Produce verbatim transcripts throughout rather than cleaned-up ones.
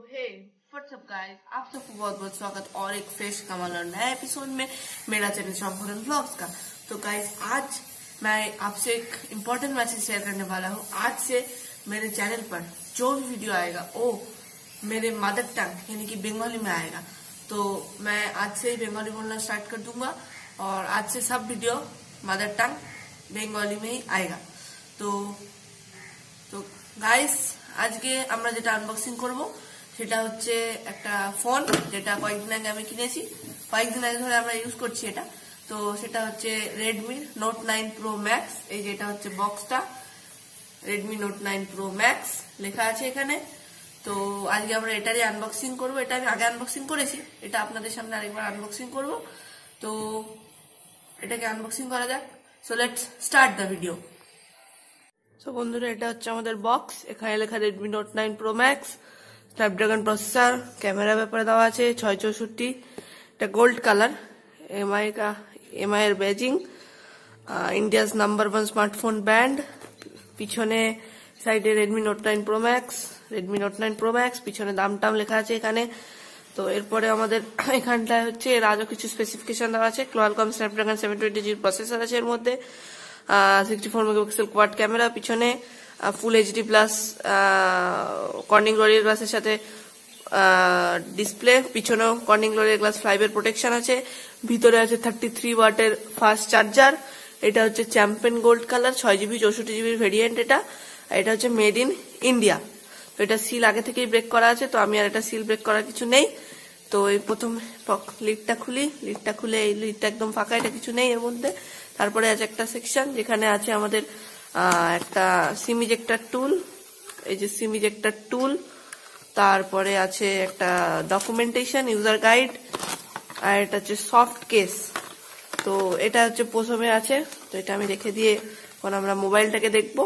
हे WhatsApp guys, आप सबको बहुत बहुत स्वागत और एक फ्रेश कमाल और नया एपिसोड में मेरा चैनल शॉपरन व्लॉग्स का। तो गाइस, आज मैं आपसे एक इम्पोर्टेंट मैसेज शेयर करने वाला हूँ। आज से मेरे चैनल पर जो भी वीडियो आएगा वो मेरे मदर टंग यानी कि बंगाली में आएगा। तो मैं आज से ही बंगाली बोलना स्टार्ट कर दूंगा और आज से सब वीडियो मदर टंग बंगाली में ही आएगा। तो तो গাইস, আজকে আমরা যেটা আনবক্সিং করব সেটা হচ্ছে একটা ফোন, যেটা কয়েকদিন আগে আমি কিনেছি, কয়েকদিন আগে ধরে আমরা ইউজ করছি এটা। তো সেটা হচ্ছে Redmi Note nine Pro Max. এই যেটা হচ্ছে বক্সটা, Redmi Note nine Pro Max লেখা আছে এখানে। তো আজকে আমরা এটারই আনবক্সিং করব। এটা আমি আগে আনবক্সিং করেছি, এটা আপনাদের সামনে আরেকবার আনবক্সিং করব। তো এটাকে আনবক্সিং করা যাক। So let's start the video. তো বন্ধুরা, এটা হচ্ছে আমাদের বক্স। এখানে লেখা Redmi Note nine Pro Max, Snapdragon processor, camera ব্যাপারে দেওয়া আছে ছয় চৌষট্টি, এটা গোল্ড কালার, এমআই কা এমআই এর badging, India's number one smartphone band, পিছনে সাইডে Redmi Note nine Pro Max, Redmi Note nine Pro Max, পিছনে দাম টাম লেখা আছে এখানে। তো এরপরে আমাদের এখানটায় হচ্ছে এর আরো কিছু স্পেসিফিকেশন দেওয়া আছে। Qualcomm Snapdragon seven twenty G processor আছে এর মধ্যে, sixty four megapixel quad camera, পিছনে full HD plus Corning Gorilla গ্লাসের সাথে ডিসপ্লে, পিছনেও কর্নিং লরিয়ার গ্লাস ফাইভ এর প্রোটেকশন আছে, ভিতরে আছে থার্টি থ্রি ওয়াটের ফাস্ট চার্জার। এটা হচ্ছে চ্যাম্পিয়ন গোল্ড কালার, ছয় জিবি চৌষট্টি জিবির ভেরিয়েন্ট এটা। এটা হচ্ছে মেড ইন ইন্ডিয়া। তো এটা সিল আগে থেকেই ব্রেক করা আছে, তো আমি আর এটা সিল ব্রেক করার কিছু নেই। তো এই প্রথম লিডটা খুলি, লিডটা খুলে এই লিডটা একদম ফাঁকা, এটা কিছু নেই এর মধ্যে। তারপরে আছে একটা সেকশন যেখানে আছে আমাদের একটা সিম ইজেক্টর টুল, এই যে সিম ইজেক্টর টুল। তারপরে আছে একটা ডকুমেন্টেশন, ইউজার গাইড, আর এটা হচ্ছে সফট কেস। তো এটা হচ্ছে প্রথমে আছে, তো এটা আমি রেখে দিয়ে এখন আমরা মোবাইলটাকে দেখবো।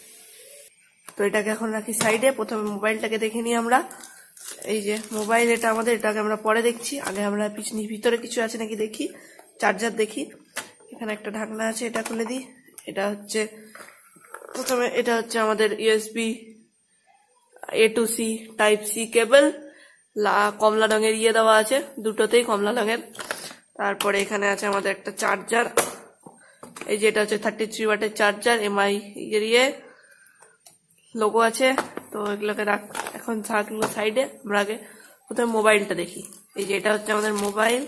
তো এটাকে এখন রাখি সাইডে, প্রথমে মোবাইলটাকে দেখে নিই আমরা। এই যে মোবাইল, এটা আমাদের, এটাকে আমরা পরে দেখছি। আগে আমরা পিছনে ভিতরে কিছু আছে নাকি দেখি, চার্জার দেখি। এখানে একটা ঢাকনা আছে, এটা খুলে দিই। এটা হচ্ছে প্রথমে, এটা হচ্ছে আমাদের USB A to C type C cable, কমলা রঙের ইয়ে দেওয়া আছে, দুটোতেই কমলা রঙের। তারপরে এখানে আছে আমাদের একটা চার্জার, এই যে এটা হচ্ছে থার্টি থ্রি ওয়াটের চার্জার, এমআই এর ইয়ে লোগো আছে। তো এগুলোকে রাখ, এখন থাকলো সাইডে। আমরা আগে প্রথমে মোবাইলটা দেখি। এই যে এটা হচ্ছে আমাদের মোবাইল।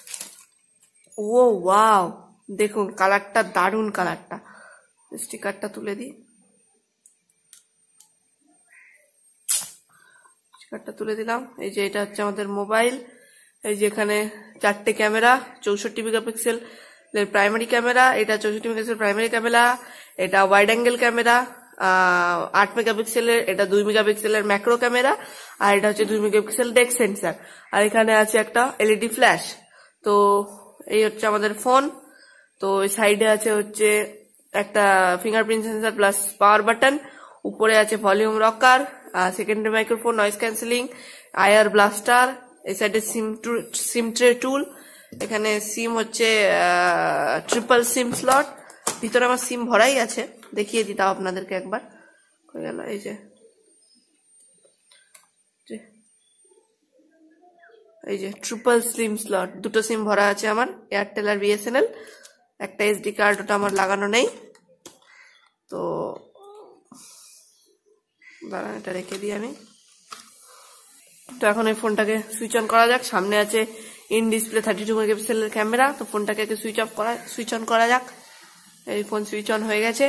ও ওয়াও, দেখুন কালারটা, দারুন কালারটা। স্টিকারটা তুলে দিই, স্টিকারটা তুলে দিলাম। এই যে এটা হচ্ছে আমাদের মোবাইল। এই যে এখানে চারটে ক্যামেরা, চৌষট্টি মেগাপিক্সেল প্রাইমারি ক্যামেরা, এটা চৌষট্টি মেগাপিক্সেল প্রাইমারি ক্যামেরা, এটা ওয়াইড অ্যাঙ্গেল ক্যামেরা আহ আট মেগাপিক্সেলের, এটা দুই মেগাপিক্সেলের ম্যাক্রো ক্যামেরা, আর এটা হচ্ছে দুই মেগাপিক্সেল ডেক সেন্সার, আর এখানে আছে একটা এলইডি ফ্ল্যাশ। তো এই হচ্ছে আমাদের ফোন। তো এই সাইডে আছে হচ্ছে একটা fingerprint sensor plus power button, উপরে আছে volume rocker, secondary microphone, noise cancelling, IR blaster, এই সাইডে সিম সিম ট্রে টুল, এখানে সিম হচ্ছে ট্রিপল সিম স্লট। ভিতরে আমার সিম ভরাই আছে, দেখিয়ে দিতাম আপনাদেরকে একবার। হয়ে গেল, এই যে এই যে ট্রিপল সিম স্লট, দুটো সিম ভরা আছে আমার, এয়ারটেল আর বিএসএনএল। একটা এসডি কার্ড, ওটা আমার লাগানো নেই। তো দাঁড়ান, এটা রেখে দিই আমি। তো এখন এই ফোনটাকে সুইচ অন করা যাক। সামনে আছে ইন ডিসপ্লে থার্টি টু মেগাপিক্সেলের ক্যামেরা। তো ফোনটাকে সুইচ অফ করা সুইচ অন করা যাক। এই ফোন সুইচ অন হয়ে গেছে।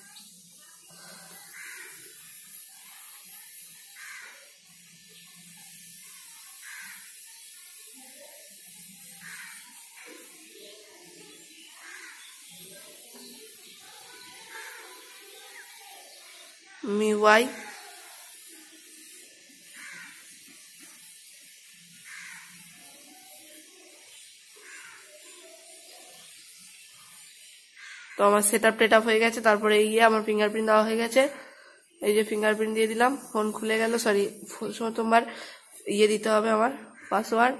মিওয়াই, তো আমার সেট আপ টেট আপ হয়ে গেছে। তারপরে গিয়ে আমার ফিঙ্গারপ্রিন্ট দেওয়া হয়ে গেছে। এই যে ফিঙ্গারপ্রিন্ট দিয়ে দিলাম, ফোন খুলে গেল। সরি, প্রথমবার ইয়ে দিতে হবে আমার পাসওয়ার্ড।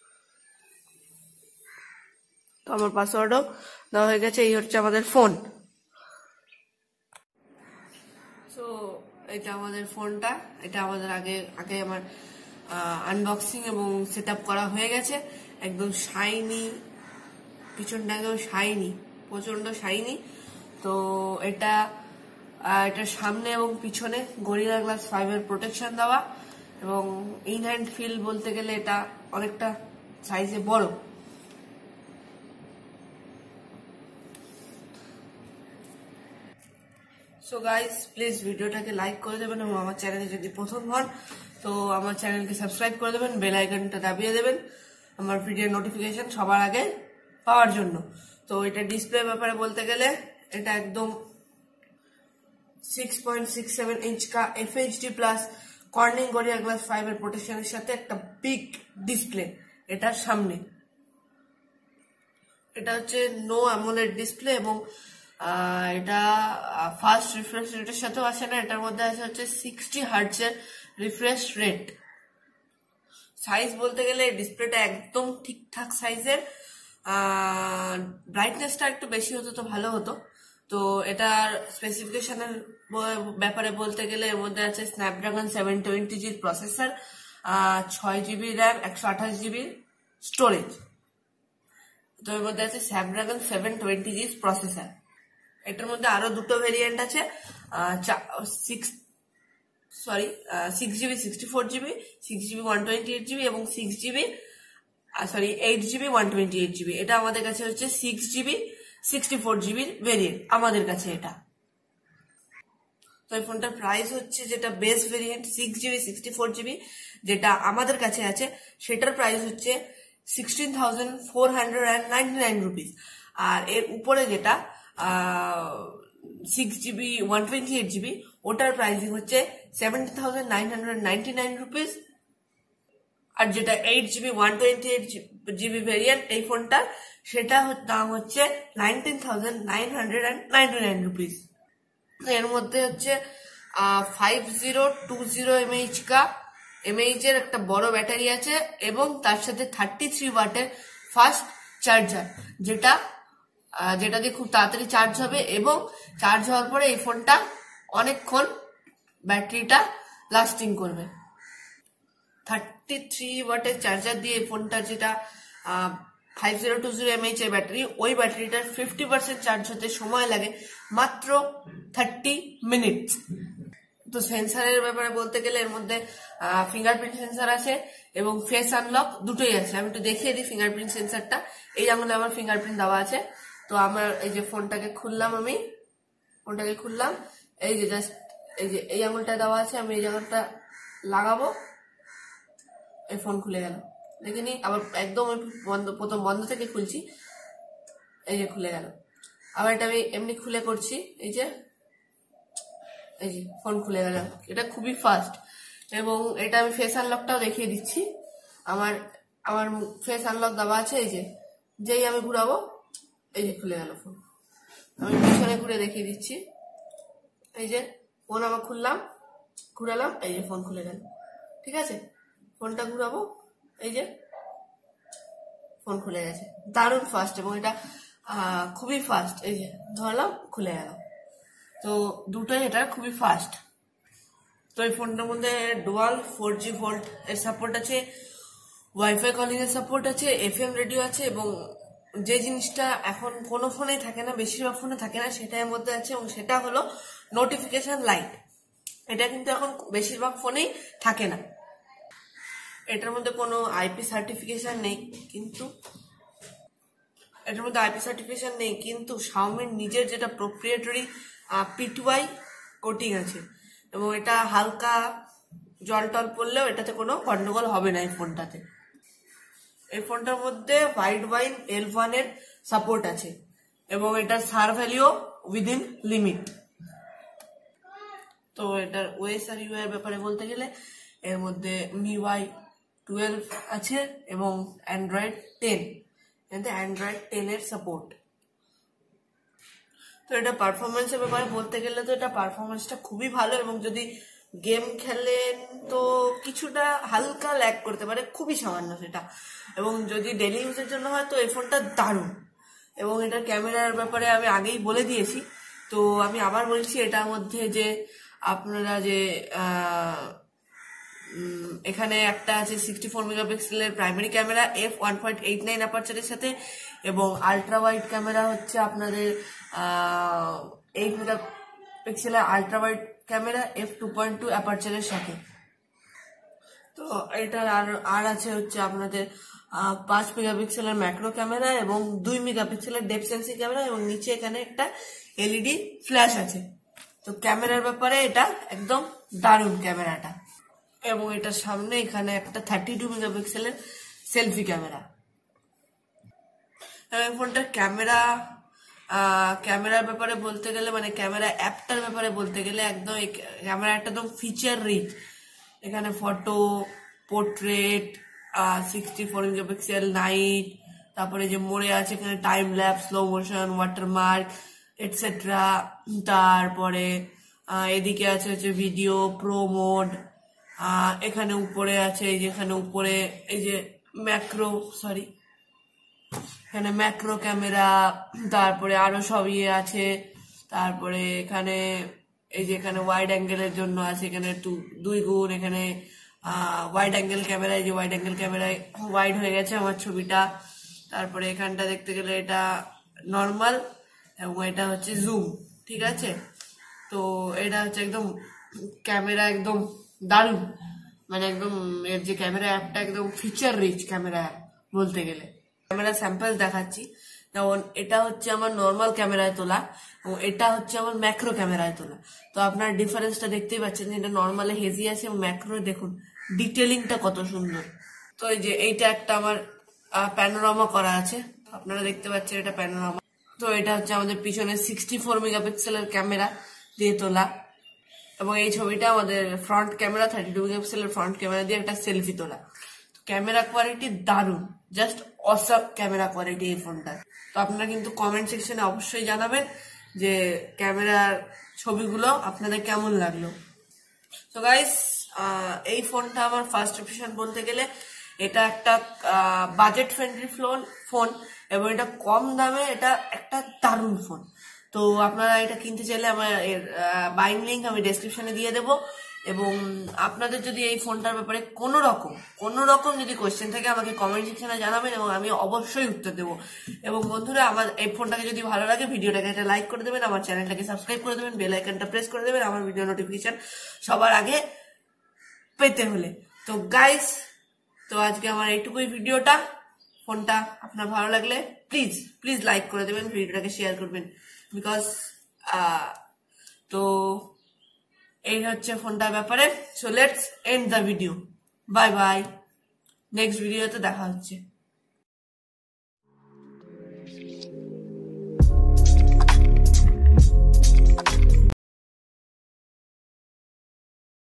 তো আমার পাসওয়ার্ডও দেওয়া হয়ে গেছে। এই হচ্ছে আমাদের ফোন। সো এটা আমাদের ফোনটা, এটা আমাদের আগে আগে আমার আনবক্সিং এবং সেট আপ করা হয়ে গেছে। একদম শাইনি, পিছনটা একদম শাইনি, প্রচন্ড শাইনি। তো এটা এটার সামনে এবং পিছনে গরিলা গ্লাস ফাইভ এর প্রোটেকশন দেওয়া, এবং ইন হ্যান্ড ফিল বলতে গেলে এটা অনেকটা সাইজে বড়। সো গাইস, প্লিজ ভিডিওটাকে লাইক করে দেবেন এবং আমার চ্যানেলে যদি প্রথম হন তো আমার চ্যানেলকে সাবস্ক্রাইব করে দেবেন, বেল আইকনটা দাবিয়ে দেবেন আমার ভিডিও নোটিফিকেশন সবার আগে পাওয়ার জন্য। তো এটা ডিসপ্লে ব্যাপারে বলতে গেলে এটা একদম six point six seven inch কা F H D plus Corning Gorilla glass five এর প্রোটেকশনের সাথে একটা বিগ ডিসপ্লে এটার সামনে। এটা হচ্ছে নো অ্যামোলেড ডিসপ্লে এবং এটা ফাস্ট রিফ্রেশ রেটের সাথেও আসে না। এটার মধ্যে আছে হচ্ছে সিক্সটি হার্টজের রিফ্রেশ রেট। সাইজ বলতে গেলে ডিসপ্লেটা একদম ঠিকঠাক সাইজের। ব্রাইটনেসটা একটু বেশি হতো তো ভালো হতো। তো এটার স্পেসিফিকেশনের ব্যাপারে বলতে গেলে এর মধ্যে আছে স্ন্যাপড্রাগন সেভেন টোয়েন্টি জির প্রসেসর, ছয় জিবি র্যাম, একশো আঠাশ জিবি স্টোরেজ। তো এর মধ্যে আছে Snapdragon seven twenty G processor. এটার মধ্যে আরো দুটো ভেরিয়েন্ট আছে, six sorry six GB sixty four GB, six GB one twenty eight GB এবং six GB sorry eight GB one twenty eight GB. এটা আমাদের কাছে হচ্ছে সিক্স জিবি সিক্সটি ফোর জিবির ভেরিয়েন্ট আমাদের কাছে এটা। তো এই ফোনটার প্রাইস হচ্ছে, যেটা base variant six GB sixty four GB যেটা আমাদের কাছে আছে, সেটার প্রাইস হচ্ছে sixteen thousand four hundred and ninety nine rupees. আর এর উপরে যেটা six GB one twenty eight GB ওটার প্রাইসিং হচ্ছে seventy thousand nine hundred ninety nine rupees. আর যেটা eight GB one twenty eight GB variant এই ফোনটার, সেটা দাম হচ্ছে nineteen thousand nine hundred and ninety nine rupees. এর মধ্যে হচ্ছে five zero two zero MH কা এমএইচ এর একটা বড় ব্যাটারি আছে এবং তার সাথে থার্টি থ্রি ওয়াটের ফাস্ট চার্জার, যেটা যেটা দিয়ে খুব তাড়াতাড়ি চার্জ হবে এবং চার্জ হওয়ার পরে এই ফোনটা অনেকক্ষণ ব্যাটারিটা লাস্টিং করবে। থার্টি থ্রি ওয়াটের চার্জার দিয়ে এই ফোনটা, যেটা five zero two zero MH এর ব্যাটারি, ওই ব্যাটারিটার ফিফটি পার্সেন্ট চার্জ হতে সময় লাগে মাত্র থার্টি মিনিটস। তো সেন্সারের ব্যাপারে বলতে গেলে এর মধ্যে ফিঙ্গারপ্রিন্ট সেন্সার আছে এবং ফেস আনলক দুটোই আছে। আমি একটু দেখিয়ে দিই ফিঙ্গারপ্রিন্ট সেন্সারটা। এই আঙুলে আমার ফিঙ্গারপ্রিন্ট দেওয়া আছে। তো আমার এই যে ফোনটাকে খুললাম, আমি ফোনটাকে খুললাম, এই যে জাস্ট এই যে এই আঙুলটা দেওয়া আছে, আমি এই জায়গাটা লাগাবো, এই ফোন খুলে গেল। দেখিনি আবার একদম বন্ধ, প্রথম বন্ধ থেকে খুলছি, এই যে খুলে গেল। আবার এটা আমি এমনি খুলে করছি, এই যে এই যে ফোন খুলে গেল। এটা খুবই ফাস্ট এবং এটা আমি ফেস আনলকটাও দেখিয়ে দিচ্ছি। আমার আমার ফেস আনলক দেওয়া আছে, এই যে যেই আমি ঘুরাবো এই যে খুলে গেল ফোন। আমি পিছনে ঘুরে দেখিয়ে দিচ্ছি, এই যে ফোন আমার খুললাম, ঘুরালাম, এই যে ফোন খুলে গেল। ঠিক আছে, ফোনটা ঘুরাবো, এই যে ফোন খুলে গেছে। দারুণ ফাস্ট এবং এটা খুবই ফাস্ট। এই যে ধরলাম, খুলে গেল। তো দুটোই এটা খুবই ফাস্ট। তো এই ফোনটার মধ্যে ডুয়াল ফোর জি ভোল্ট এর সাপোর্ট আছে, ওয়াইফাই কলিং এর সাপোর্ট আছে, এফ এম রেডিও আছে এবং যে জিনিসটা এখন কোনো ফোনেই থাকে না, বেশিরভাগ ফোনে থাকে না, সেটা এর মধ্যে আছে এবং সেটা হলো নোটিফিকেশন লাইট। এটা কিন্তু এখন বেশিরভাগ ফোনেই থাকে না। এটার মধ্যে কোনো আইপি সার্টিফিকেশন নেই, কিন্তু এটার মধ্যে আইপি সার্টিফিকেশন নেই কিন্তু শাওমির নিজের যেটা প্রোপ্রিয়েটরি পিটুআই কোটিং আছে এবং এটা হালকা জল টল পড়লেও এটাতে কোনো গন্ডগোল হবে না এই ফোনটাতে। এই ফোনটার মধ্যে হোয়াইট ওয়াইন এল ওয়ান এর সাপোর্ট আছে এবং এটার সার ভ্যালিও উইদিন লিমিট। তো এটার ওএস আর ইউ এর ব্যাপারে বলতে গেলে এর মধ্যে মিওয়াই টুয়েলভ আছে এবং অ্যান্ড্রয়েড টেন, এতে অ্যান্ড্রয়েড টেন এর সাপোর্ট। তো এটা পারফরমেন্সের ব্যাপারে বলতে গেলে তো এটা পারফরমেন্সটা খুবই ভালো এবং যদি গেম খেলেন তো কিছুটা হালকা ল্যাগ করতে পারে, খুবই সামান্য সেটা, এবং যদি ডেলি ইউজের জন্য হয় তো এই ফোনটা দারুণ। এবং এটার ক্যামেরার ব্যাপারে আমি আগেই বলে দিয়েছি, তো আমি আবার বলছি, এটার মধ্যে যে আপনারা যে এখানে একটা আছে সিক্সটি ফোর মেগাপিক্সেলের primary camera F one point eight nine অ্যাপারচারের সাথে, এবং আলট্রা ওয়াইড ক্যামেরা হচ্ছে আপনাদের এইট মেগাপিক্সেলের ultra wide camera F two point two অ্যাপারচারের সাথে। তো এটার আর আর আছে হচ্ছে আপনাদের পাঁচ মেগাপিক্সেলের ম্যাক্রো ক্যামেরা এবং দুই মেগাপিক্সেলের ডেপথ সেন্সিং ক্যামেরা, এবং নিচে এখানে একটা এলইডি ফ্ল্যাশ আছে। তো ক্যামেরার ব্যাপারে এটা একদম দারুণ ক্যামেরাটা। এবং এটার সামনে এখানে একটা থার্টি টু মেগাপিক্সেলের সেলফি ক্যামেরা। এবং ফোনটার ক্যামেরা ক্যামেরার ব্যাপারে বলতে গেলে, মানে ক্যামেরা অ্যাপটার ব্যাপারে বলতে গেলে একদম ক্যামেরা একটা একদম ফিচার রিচ। এখানে photo, portrait, sixty four megapixel night, তারপরে যে মোড়ে আছে এখানে time lapse, slow motion, watermark etcetera. তারপরে এদিকে আছে হচ্ছে ভিডিও প্রো মোড। এখানে উপরে আছে, এই যে এখানে উপরে এই যে ম্যাক্রো সরি এখানে ম্যাক্রো ক্যামেরা, তারপরে আরো সব ইয়ে আছে। তারপরে এখানে এই যে এখানে ওয়াইড অ্যাঙ্গেলের জন্য আছে এখানে দুই গুণ। এখানে ওয়াইড অ্যাঙ্গেল ক্যামেরা, এই যে ওয়াইড অ্যাঙ্গেল ক্যামেরায় ওয়াইড হয়ে গেছে আমার ছবিটা। তারপরে এখানটা দেখতে গেলে এটা নর্মাল, এবং এটা হচ্ছে জুম, ঠিক আছে। তো এটা হচ্ছে একদম ক্যামেরা একদম দারুণ, মানে একদম এর যে ক্যামেরা অ্যাপটা একদম ফিচার রিচ ক্যামেরা অ্যাপ বলতে গেলে। ক্যামেরা স্যাম্পল দেখাচ্ছি, যেমন এটা হচ্ছে আমার নর্মাল ক্যামেরায় তোলা এবং এটা হচ্ছে আমার ম্যাক্রো ক্যামেরায় তোলা। তো আপনার ডিফারেন্সটা দেখতেই পাচ্ছেন যে এটা নর্মালে হেজি আছে এবং ম্যাক্রো দেখুন ডিটেলিংটা কত সুন্দর। তো এই যে এইটা একটা আমার প্যানোরামা করা আছে, আপনারা দেখতে পাচ্ছেন এটা প্যানোরামা। তো এটা হচ্ছে আমাদের পিছনে সিক্সটি ফোর মেগাপিক্সেলের ক্যামেরা দিয়ে তোলা, এবং এই ছবিটা আমাদের ফ্রন্ট ক্যামেরা থার্টি টু মেগাপিক্সেলের ফ্রন্ট ক্যামেরা দিয়ে একটা সেলফি তোলা। ক্যামেরা কোয়ালিটি দারুণ, জাস্ট অসাম ক্যামেরা কোয়ালিটি এই ফোনটার। তো আপনারা কিন্তু কমেন্ট সেকশনে অবশ্যই জানাবেন যে ক্যামেরার ছবিগুলো আপনাদের কেমন লাগলো। তো গাইস, এই ফোনটা আমার ফার্স্ট ইমপ্রেশন বলতে গেলে এটা একটা বাজেট ফ্রেন্ডলি ফোন ফোন এবং এটা কম দামে এটা একটা দারুণ ফোন। তো আপনারা এটা কিনতে চাইলে আমার এর বাইং লিঙ্ক আমি ডেসক্রিপশনে দিয়ে দেবো। এবং আপনাদের যদি এই ফোনটার ব্যাপারে কোনো রকম কোনো রকম যদি কোয়েশ্চেন থাকে আমাকে কমেন্ট সেকশনে জানাবেন এবং আমি অবশ্যই উত্তর দেবো। এবং বন্ধুরা, আমার এই ফোনটাকে যদি ভালো লাগে ভিডিওটাকে একটা লাইক করে দেবেন, আমার চ্যানেলটাকে সাবস্ক্রাইব করে দেবেন, বেল আইকনটা প্রেস করে দেবেন আমার ভিডিও নোটিফিকেশন সবার আগে পেতে হলে। তো গাইস, তো আজকে আমার এইটুকুই ভিডিওটা। ফোনটা আপনার ভালো লাগলে প্লিজ প্লিজ লাইক করে দেবেন, ভিডিওটাকে শেয়ার করবেন, বিকজ তো এই হচ্ছে ফোনটার ব্যাপারে। So let's end the video. Bye bye, next ভিডিওতে দেখা হচ্ছে।